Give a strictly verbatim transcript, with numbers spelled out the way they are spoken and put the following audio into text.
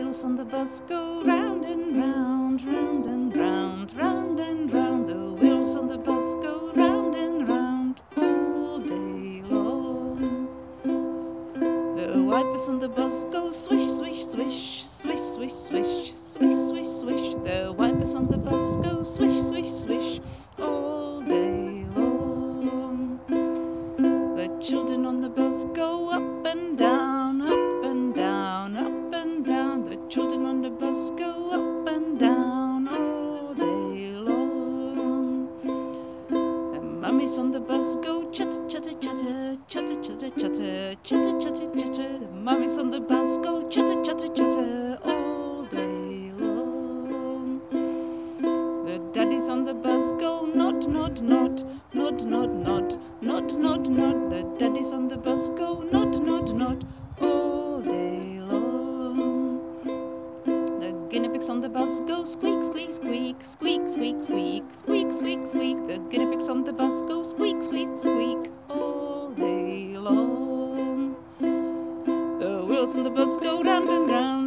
wheels on the bus go round and round, round and round, round and round. The wheels on the bus go round and round all day long. The wipers on the bus go swish, swish, swish, swish, swish, swish, swish, swish, swish. The wipers on the bus go swish, swish, swish all day long. The children on the bus go up and down, up and down, up and down. The children on the bus go up and down all day long. The mummies on the bus go chatter, chatter, chatter, chatter, chatter, chatter, chatter, chatter, chatter. The mummies on the bus go chatter, chatter, chatter all day long. The daddies on the bus go nod, nod, nod, nod, nod, nod, nod, nod, nod. The daddies on the bus go nod, nod, nod all day long. The guinea pigs on the bus go squeak, squeak, squeak, squeak, squeak, squeak, squeak, squeak, squeak. The guinea pigs on the bus go squeak, squeak, squeak all day long. The wheels on the bus go round and round.